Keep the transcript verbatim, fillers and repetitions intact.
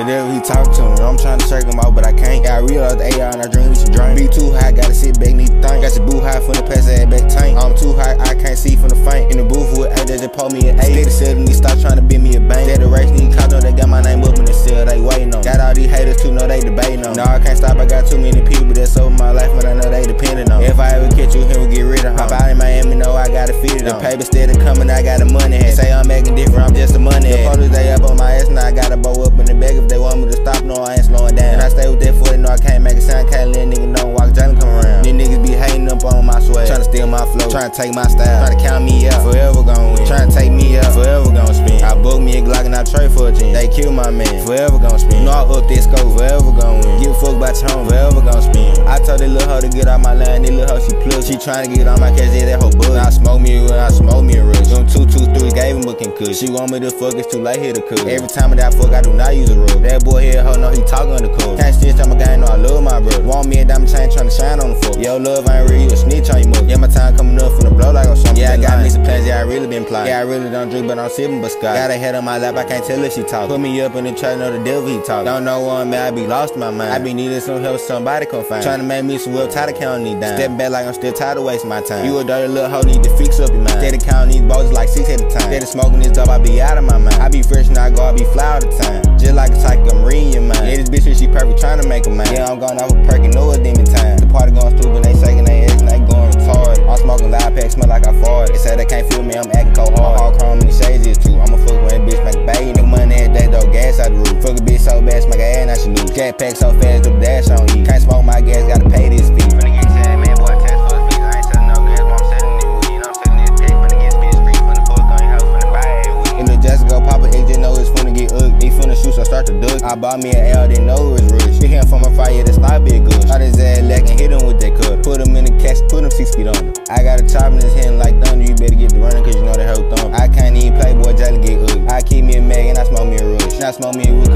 The devil, he talk to me. I'm trying to shake him out, but I can't. Got real out the A R and I drink what you drink. Be too high, gotta sit back, need to think. Got your boo high from the pass ass back tank. I'm too high, I can't see from the faint. In the booth with eight, they just pull me an eight. Steady selling these, stop trying to bend me a bank. Steady race, these cops know they got my name up in the cell, they waiting on. Got all these haters too, know they debating on. No, I can't stop, I got too many people that's over my life, but I know they depending on. If I ever catch you, he'll get rid of him. Hop out in Miami, know I gotta feed it on. The paper steady coming, I got the money head. Say I'm acting different, I'm just a money head. The police, they up on my ass, now I gotta bow up in the back. If they want me to stop, no, I ain't slowing down. And I stay with that forty, know I can't make a sound, can't let a nigga know Wokjalen come around. These niggas be hating up on my swag, trying to steal my flow, trying to take my style, trying to count me out, forever gon' win. Trying to take me out, forever gon' spin. I book me a Glock and I trade for a ten. They kill my man, forever gon' spin. No, I up this scope, forever gon' win. Give a fuck about your home, forever gon' spin. I told that little hoe to get out my line, that little hoe she plug. She trying to get on my cash, yeah, that hoe bug. Now I smoke me a I smoke me a rush. Them two, two, three, gave him looking good. She want me to fuck, it's too late here to cook. Every time that I fuck, I do not use a rub. That boy here, hoe know he talking on the cook. Can't snitch on my gang, know I love my brother. Want me a diamond chain, trying to shine on the fuck. Yo, love ain't real, you a snitch on you mother. Yeah, my time coming up from the blow like I'm something. Yeah, I got me some plans, yeah, I really been plotting. Yeah, I really don't drink, but I'm sipping but scotch. Got a head on my lap, I can't tell if she talk. Put me up in the trap, know the devil he talk. Don't know where I'm at, I be lost in my mind. I be needing some help, somebody come find. Trying to make me some wealth, tired of counting these dimes. Stepping back like I'm still tired of wasting my time. You a dirty little hoe, need to fix up your mind. Steady counting these balls like six at a time. Steady smoking this dope, I be out of my mind. I be fresh and I go, I be fly all the time. Just like a psychic, I'm reading your mind. Yeah, this bitch, she perfect, trying to make a man. Yeah, I'm going off a perk and know a demon time. The party going stupid, they shaking they ass and they going retarded. I'm smoking loud packs, smell like I farted. They say they can't feel me, I'm acting cold hard. All chrome in the shades is too. I'ma fuck with that bitch, make a bag, nigga money every day, though, gas out the roof. Fuck a bitch so bad, smack her ass, now she lose. Gas pack so fast, do the dash on E. Can't smoke my gas, gotta pay this fee. Finna get sad, man, boy, test for the fees. I ain't selling no gas, but I'm selling this weed. I'm selling this cake, finna get spit street, finna fuck on your hoe, finna buy it weed. And the just go pop a egg, just know it's finna get ugly. He finna shoot, so start to duck. I bought me an L, didn't know it was rush. Hit him from a fire, the snipe be good. Shot his ass leg and hit him with that cutter. Put him in the cast, put him six feet under. I got a chop in his hand like thunder, you better get the running, cause you know that hoe thumb. I can't even play, boy, Jalen get ugly. I keep me a mag and I smoke me a rush. Now I smoke me a wood,